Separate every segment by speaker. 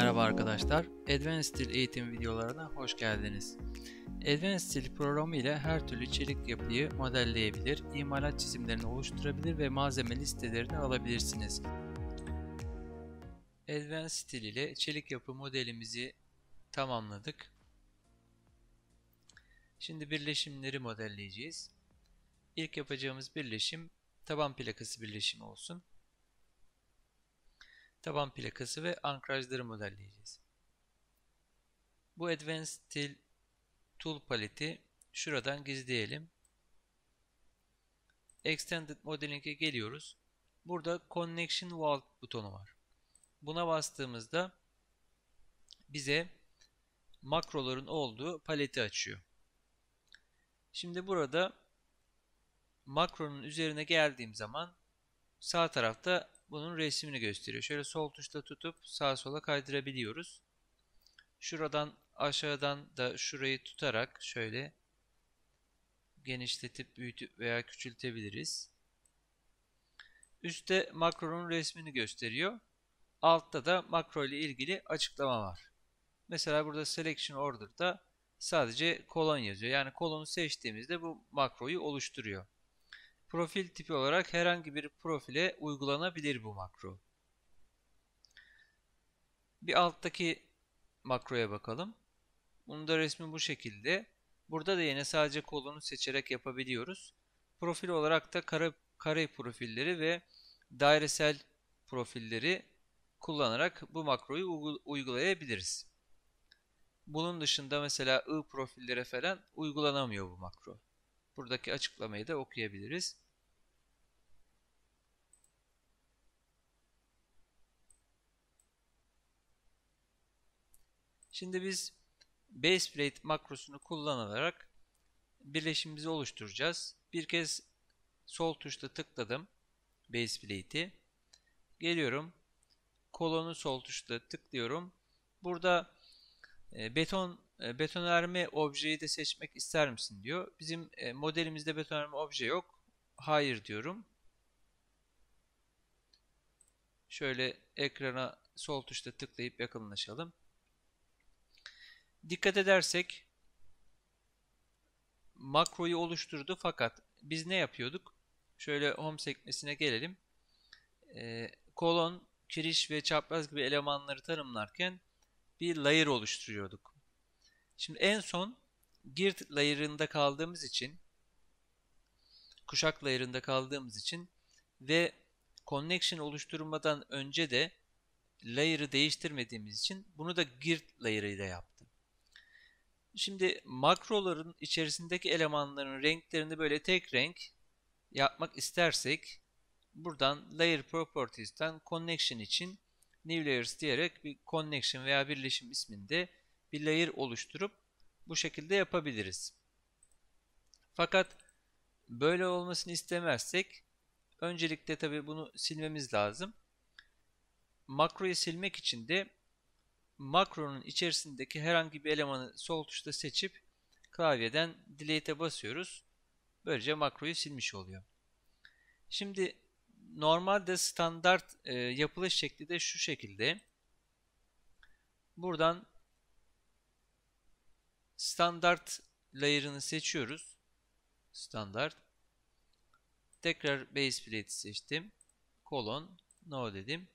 Speaker 1: Merhaba arkadaşlar, Advanced Steel eğitim videolarına hoş geldiniz. Advanced Steel programı ile her türlü çelik yapıyı modelleyebilir, imalat çizimlerini oluşturabilir ve malzeme listelerini alabilirsiniz. Advanced Steel ile çelik yapı modelimizi tamamladık. Şimdi birleşimleri modelleyeceğiz. İlk yapacağımız birleşim taban plakası birleşimi olsun. Taban plakası ve ankrajları modelleyeceğiz. Bu Advanced Steel Tool paleti şuradan gizleyelim. Extended Modeling'e geliyoruz. Burada Connection Wall butonu var. Buna bastığımızda bize makroların olduğu paleti açıyor. Şimdi burada makronun üzerine geldiğim zaman sağ tarafta bunun resmini gösteriyor. Şöyle sol tuşla tutup sağa sola kaydırabiliyoruz. Şuradan aşağıdan da şurayı tutarak şöyle genişletip büyütüp veya küçültebiliriz. Üstte makronun resmini gösteriyor. Altta da makro ile ilgili açıklama var. Mesela burada Selection Order'da sadece kolon yazıyor. Yani kolonu seçtiğimizde bu makroyu oluşturuyor. Profil tipi olarak herhangi bir profile uygulanabilir bu makro. Bir alttaki makroya bakalım. Bunun da resmi bu şekilde. Burada da yine sadece kolonu seçerek yapabiliyoruz. Profil olarak da kare profilleri ve dairesel profilleri kullanarak bu makroyu uygulayabiliriz. Bunun dışında mesela I profillere falan uygulanamıyor bu makro. Buradaki açıklamayı da okuyabiliriz. Şimdi biz Baseplate makrosunu kullanarak birleşimimizi oluşturacağız. Bir kez sol tuşla tıkladım Baseplate'i. Geliyorum. Kolonu sol tuşla tıklıyorum. Burada betonarme objeyi de seçmek ister misin diyor. Bizim modelimizde betonarme obje yok. Hayır diyorum. Şöyle ekrana sol tuşla tıklayıp yakınlaşalım. Dikkat edersek makroyu oluşturdu fakat biz ne yapıyorduk? Şöyle home sekmesine gelelim. Kolon, kiriş ve çapraz gibi elemanları tanımlarken bir layer oluşturuyorduk. Şimdi en son gird layer'ında kaldığımız için, kuşak layer'ında kaldığımız için ve connection oluşturmadan önce de layer'ı değiştirmediğimiz için bunu da gird layer'ı ile yaptım. Şimdi makroların içerisindeki elemanların renklerini böyle tek renk yapmak istersek buradan Layer Properties'ten Connection için New Layers diyerek bir Connection veya birleşim isminde bir layer oluşturup bu şekilde yapabiliriz. Fakat böyle olmasını istemezsek öncelikle tabi bunu silmemiz lazım. Makroyu silmek için de makronun içerisindeki herhangi bir elemanı sol tuşla seçip klavyeden Delete'e basıyoruz. Böylece makroyu silmiş oluyor. Şimdi normalde standart yapılış şekli de şu şekilde. Buradan standart layer'ını seçiyoruz. Standart. Tekrar Baseplate'i seçtim. Kolon, no dedim.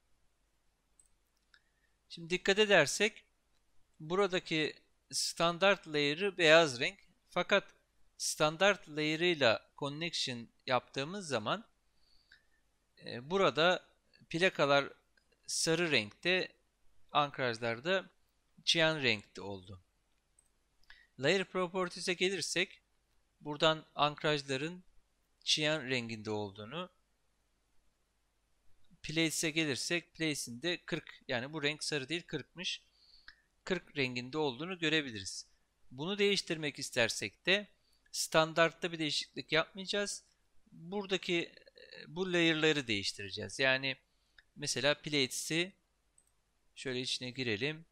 Speaker 1: Şimdi dikkat edersek buradaki standart layer'ı beyaz renk. Fakat standart layer'ıyla connection yaptığımız zaman burada plakalar sarı renkte, ankrajlarda cyan renkte oldu. Layer Properties'e gelirsek buradan ankrajların cyan renginde olduğunu, Places'e gelirsek Place'in de 40, yani bu renk sarı değil 40'mış. 40 renginde olduğunu görebiliriz. Bunu değiştirmek istersek de standartta bir değişiklik yapmayacağız. Buradaki bu layer'ları değiştireceğiz. Yani mesela Plates'i şöyle içine girelim.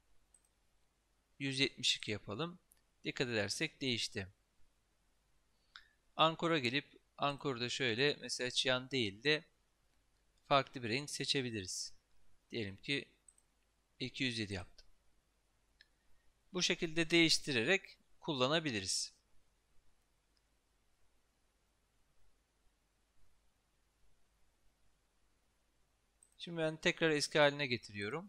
Speaker 1: 172 yapalım. Dikkat edersek değişti. Ankor'a gelip Ankor'da şöyle mesela cyan değil de farklı bir renk seçebiliriz. Diyelim ki 207 yaptım. Bu şekilde değiştirerek kullanabiliriz. Şimdi ben tekrar eski haline getiriyorum.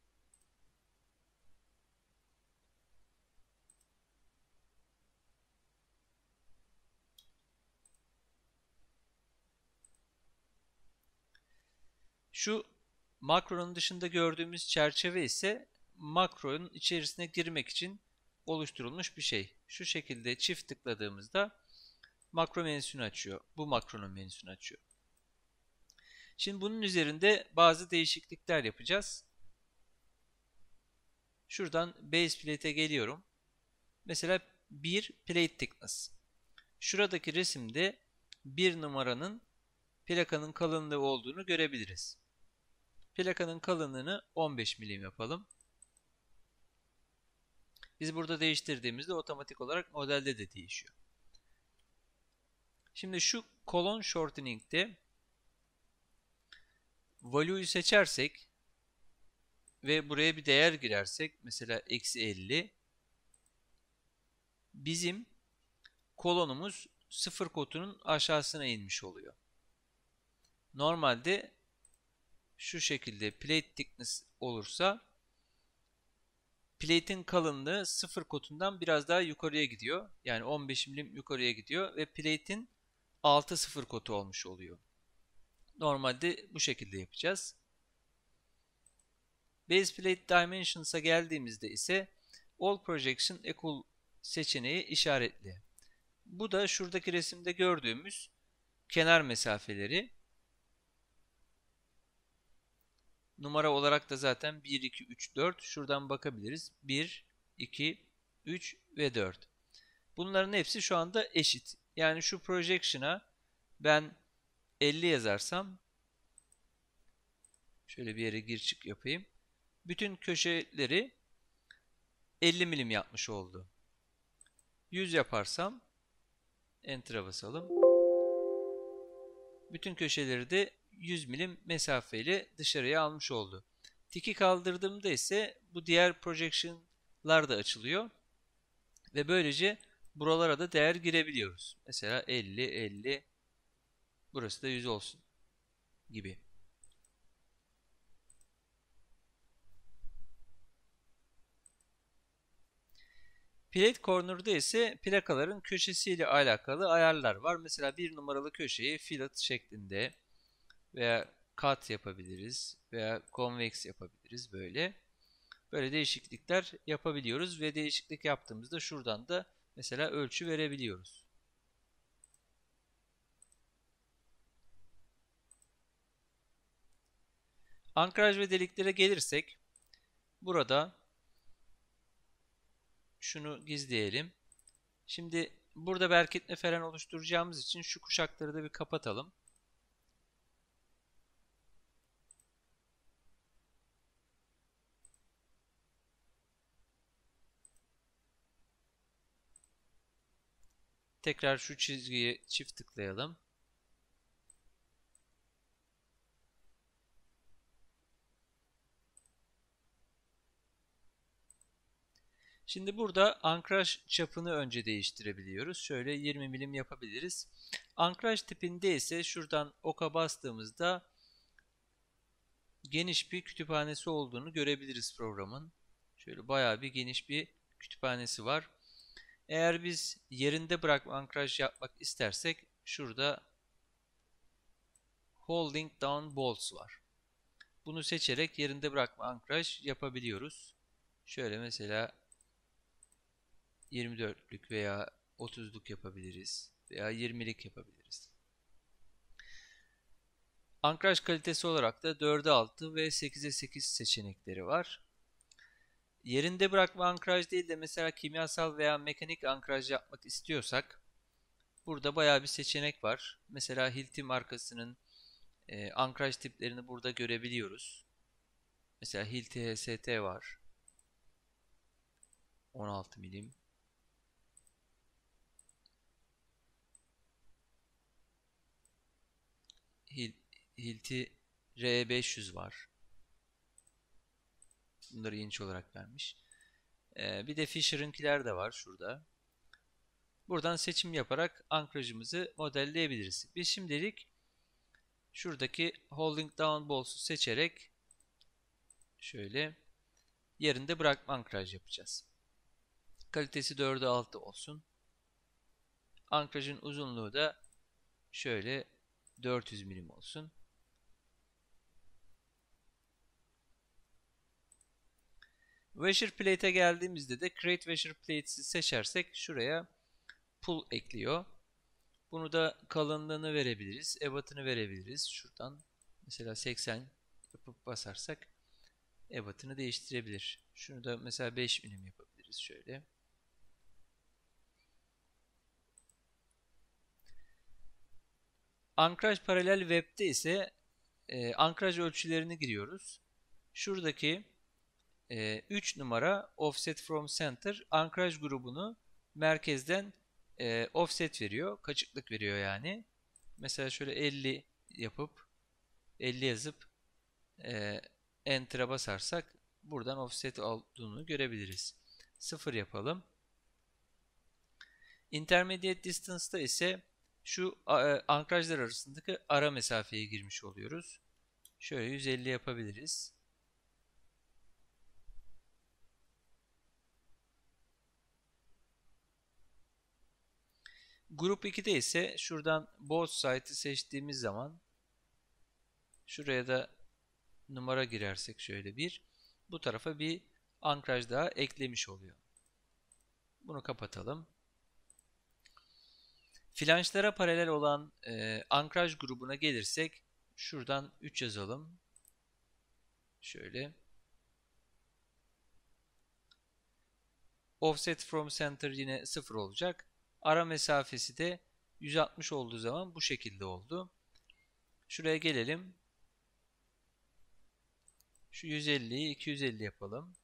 Speaker 1: Şu makronun dışında gördüğümüz çerçeve ise makronun içerisine girmek için oluşturulmuş bir şey. Şu şekilde çift tıkladığımızda makro menüsünü açıyor. Bu makronun menüsünü açıyor. Şimdi bunun üzerinde bazı değişiklikler yapacağız. Şuradan Base Plate'e geliyorum. Mesela 1 Plate Thickness. Şuradaki resimde 1 numaranın plakanın kalınlığı olduğunu görebiliriz. Plakanın kalınlığını 15 milim yapalım. Biz burada değiştirdiğimizde otomatik olarak modelde de değişiyor. Şimdi şu colon shortening'de value'yu seçersek ve buraya bir değer girersek mesela -50, bizim kolonumuz 0 kotunun aşağısına inmiş oluyor. Normalde şu şekilde plate thickness olursa plate'in kalınlığı 0 kotundan biraz daha yukarıya gidiyor. Yani 15 milim yukarıya gidiyor ve plate'in altı 0 kotu olmuş oluyor. Normalde bu şekilde yapacağız. Base Plate Dimensions'a geldiğimizde ise All Projection Equal seçeneği işaretli. Bu da şuradaki resimde gördüğümüz kenar mesafeleri. Numara olarak da zaten 1, 2, 3, 4. Şuradan bakabiliriz. 1, 2, 3 ve 4. Bunların hepsi şu anda eşit. Yani şu projection'a ben 50 yazarsam şöyle bir yere gir çık yapayım. Bütün köşeleri 50 milim yapmış oldu. 100 yaparsam Enter'a basalım. Bütün köşeleri de 100 milim mesafeyle dışarıya almış oldu. Tiki kaldırdığımda ise bu diğer projection'lar da açılıyor. Ve böylece buralara da değer girebiliyoruz. Mesela 50, 50, burası da 100 olsun gibi. Plate Corner'da ise plakaların köşesiyle alakalı ayarlar var. Mesela bir numaralı köşeyi fillet şeklinde veya cut yapabiliriz veya convex yapabiliriz böyle. Böyle değişiklikler yapabiliyoruz ve değişiklik yaptığımızda şuradan da mesela ölçü verebiliyoruz. Ankraj ve deliklere gelirsek burada şunu gizleyelim. Şimdi burada berkitme falan oluşturacağımız için şu kuşakları da bir kapatalım. Tekrar şu çizgiye çift tıklayalım. Şimdi burada ankraj çapını önce değiştirebiliyoruz. Şöyle 20 milim yapabiliriz. Ankraj tipinde ise şuradan oka bastığımızda geniş bir kütüphanesi olduğunu görebiliriz programın. Şöyle bayağı bir geniş bir kütüphanesi var. Eğer biz yerinde bırakma ankraj yapmak istersek şurada Holding Down Bolts var. Bunu seçerek yerinde bırakma ankraj yapabiliyoruz. Şöyle mesela 24'lük veya 30'luk yapabiliriz veya 20'lik yapabiliriz. Ankraj kalitesi olarak da 4'e 6 ve 8'e 8 seçenekleri var. Yerinde bırakma ankraj değil de mesela kimyasal veya mekanik ankraj yapmak istiyorsak burada bayağı bir seçenek var. Mesela Hilti markasının ankraj tiplerini burada görebiliyoruz. Mesela Hilti HST var. 16 milim. Hilti R500 var. Bunları inç olarak vermiş. Bir de Fisher'ınkiler de var şurada. Buradan seçim yaparak ankrajımızı modelleyebiliriz. Biz şimdilik şuradaki Holding Down Balls'u seçerek şöyle yerinde bırakma ankraj yapacağız. Kalitesi 4'e 6 olsun. Ankrajın uzunluğu da şöyle 400 milim olsun. Washer Plate'e geldiğimizde de Create Washer Plates'i seçersek şuraya pull ekliyor. Bunu da kalınlığını verebiliriz. Ebatını verebiliriz. Şuradan mesela 80 yapıp basarsak ebatını değiştirebilir. Şunu da mesela 5 milim yapabiliriz şöyle. Ankraj paralel web'de ise ankraj ölçülerini giriyoruz. Şuradaki 3 numara offset from center ankraj grubunu merkezden offset veriyor. Kaçıklık veriyor yani. Mesela şöyle 50 yapıp 50 yazıp enter'a basarsak buradan offset olduğunu görebiliriz. 0 yapalım. Intermediate distance'da ise şu ankrajlar arasındaki ara mesafeye girmiş oluyoruz. Şöyle 150 yapabiliriz. Grup 2'de ise şuradan both side'ı seçtiğimiz zaman şuraya da numara girersek şöyle bu tarafa bir ankraj daha eklemiş oluyor. Bunu kapatalım. Flanşlara paralel olan ankraj grubuna gelirsek şuradan 3 yazalım. Şöyle. Offset from center yine 0 olacak. Ara mesafesi de 160 olduğu zaman bu şekilde oldu. Şuraya gelelim. Şu 150'yi 250 yapalım.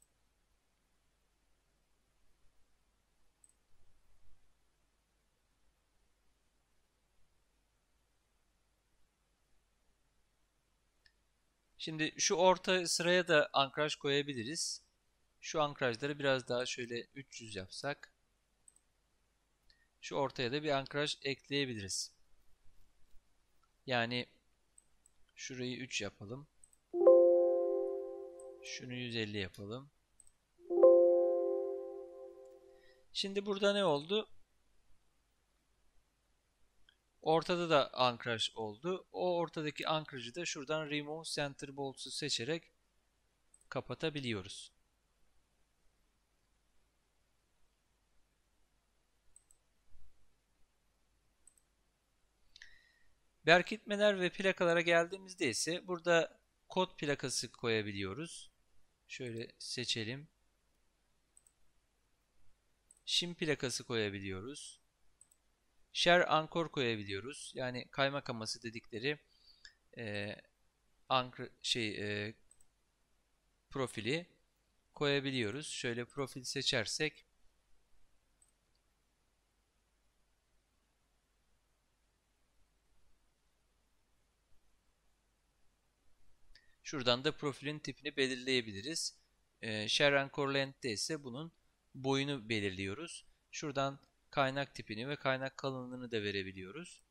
Speaker 1: Şimdi şu orta sıraya da ankraj koyabiliriz. Şu ankrajları biraz daha şöyle 300 yapsak. Şu ortaya da bir ankraj ekleyebiliriz. Yani şurayı 3 yapalım. Şunu 150 yapalım. Şimdi burada ne oldu? Ortada da ankraj oldu. O ortadaki ankrajı da şuradan Remove Center Bolts'u seçerek kapatabiliyoruz. Berkitmeler ve plakalara geldiğimizde ise burada kod plakası koyabiliyoruz. Şöyle seçelim. Shim plakası koyabiliyoruz. Share Anchor koyabiliyoruz. Yani kaymak aması dedikleri profili koyabiliyoruz. Şöyle profil seçersek şuradan da profilin tipini belirleyebiliriz. Share Anchor Length'te ise bunun boyunu belirliyoruz. Şuradan kaynak tipini ve kaynak kalınlığını da verebiliyoruz.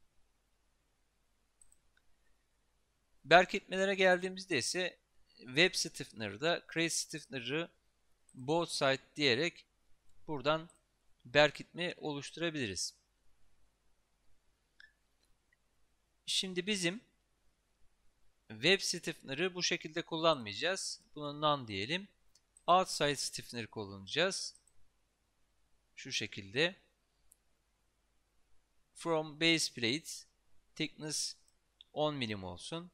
Speaker 1: Berkitmelere geldiğimizde ise Web Stiffener'da Create Stiffener'ı Both Side diyerek buradan berkitme oluşturabiliriz. Şimdi bizim Web Stiffener'ı bu şekilde kullanmayacağız. Buna None diyelim. Outside Stiffener kullanacağız. Şu şekilde. From Base Plate Thickness 10 milim olsun.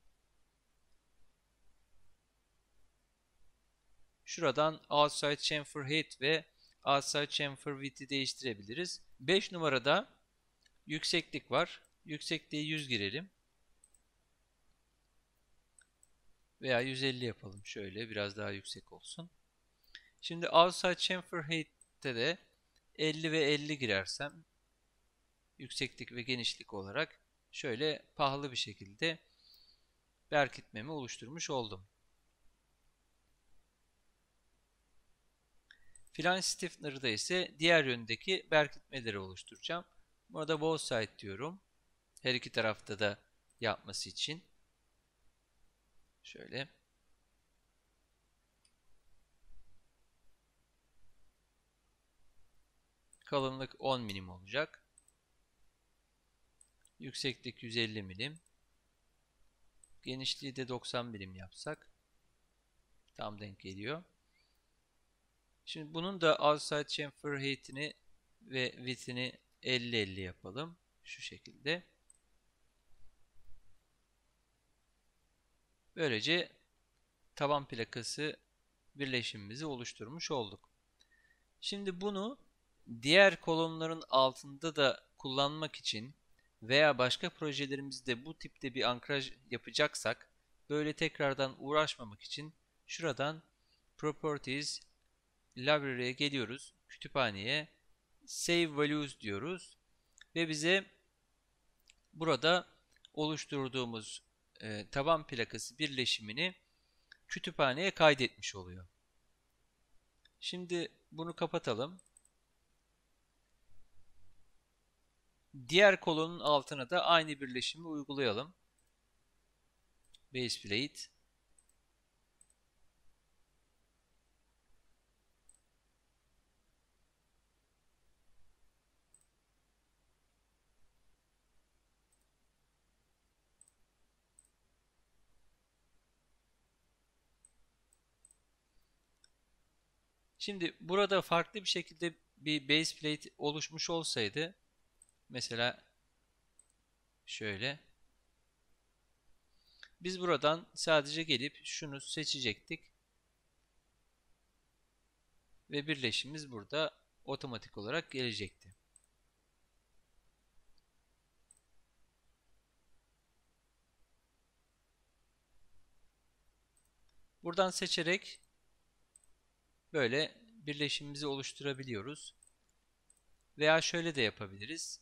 Speaker 1: Şuradan Outside Chamfer Height ve Outside Chamfer Width'i değiştirebiliriz. 5 numarada yükseklik var. Yüksekliği 100 girelim. Veya 150 yapalım. Şöyle biraz daha yüksek olsun. Şimdi Outside Chamfer Height'te de 50 ve 50 girersem yükseklik ve genişlik olarak şöyle pahalı bir şekilde berkitmemi oluşturmuş oldum. Flange stiffener'da ise diğer yöndeki berkitmeleri oluşturacağım. Burada both side diyorum. Her iki tarafta da yapması için. Şöyle. Kalınlık 10 milim olacak. Yükseklik 150 milim. Genişliği de 90 milim yapsak tam denk geliyor. Şimdi bunun da outside chamfer height'ini ve width'ini 50-50 yapalım. Şu şekilde. Böylece taban plakası birleşimimizi oluşturmuş olduk. Şimdi bunu diğer kolonların altında da kullanmak için veya başka projelerimizde bu tipte bir ankraj yapacaksak böyle tekrardan uğraşmamak için şuradan Properties Library'e geliyoruz. Kütüphaneye Save Values diyoruz ve bize burada oluşturduğumuz taban plakası birleşimini kütüphaneye kaydetmiş oluyor. Şimdi bunu kapatalım. Diğer kolonun altına da aynı birleşimi uygulayalım. Baseplate. Şimdi burada farklı bir şekilde bir baseplate oluşmuş olsaydı, mesela şöyle, biz buradan sadece gelip şunu seçecektik ve birleşimimiz burada otomatik olarak gelecekti. Buradan seçerek böyle birleşimimizi oluşturabiliyoruz. Veya şöyle de yapabiliriz.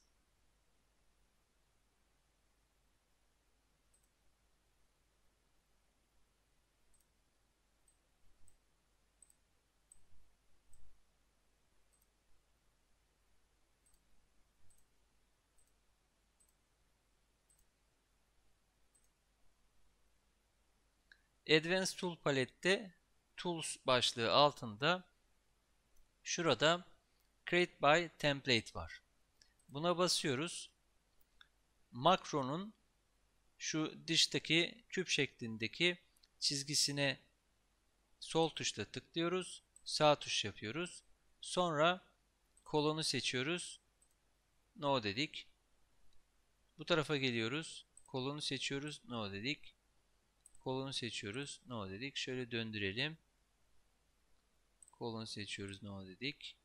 Speaker 1: Advanced Tool palette Tools başlığı altında şurada Create by Template var. Buna basıyoruz. Makronun şu dıştaki küp şeklindeki çizgisine sol tuşla tıklıyoruz. Sağ tuş yapıyoruz. Sonra kolonu seçiyoruz. No dedik. Bu tarafa geliyoruz. Kolonu seçiyoruz. No dedik. Kolonu seçiyoruz. No dedik. Şöyle döndürelim. Kolonu seçiyoruz. No dedik.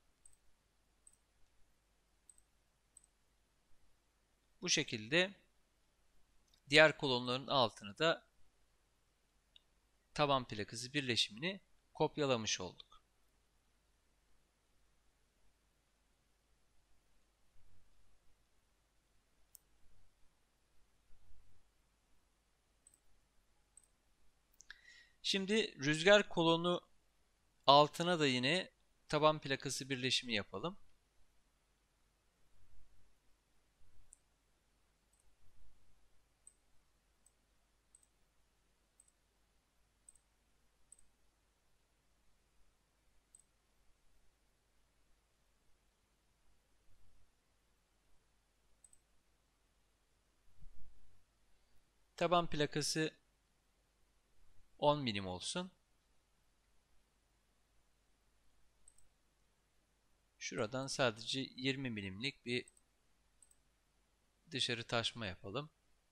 Speaker 1: Bu şekilde diğer kolonların altını da taban plakası birleşimini kopyalamış olduk. Şimdi rüzgar kolonu altına da yine taban plakası birleşimi yapalım. Taban plakası 10 milim olsun. Şuradan sadece 20 milimlik bir dışarı taşma yapalım.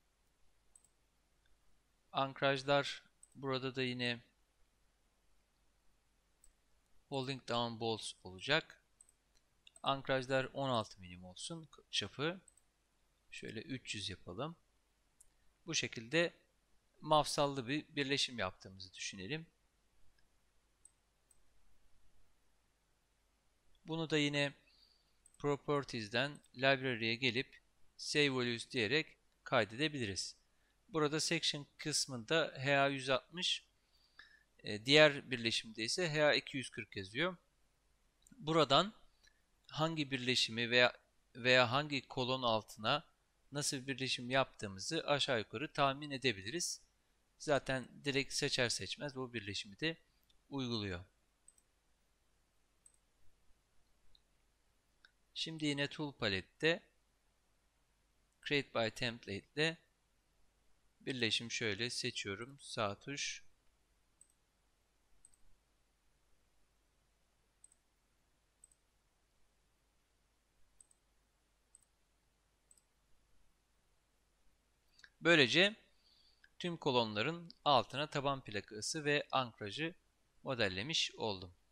Speaker 1: Ankrajlar burada da yine holding down bolts olacak. Ankrajlar 16 milim olsun çapı. Şöyle 300 yapalım. Bu şekilde mafsallı bir birleşim yaptığımızı düşünelim. Bunu da yine Properties'den Library'e gelip Save Values diyerek kaydedebiliriz. Burada Section kısmında HA160, diğer birleşimde ise HA240 yazıyor. Buradan hangi birleşimi veya hangi kolon altına nasıl bir birleşim yaptığımızı aşağı yukarı tahmin edebiliriz. Zaten direkt seçer seçmez bu birleşimi de uyguluyor. Şimdi yine Tool Palette'te Create by Template ile birleşim şöyle seçiyorum. Sağ tuş. Böylece tüm kolonların altına taban plakası ve ankrajı modellemiş oldum.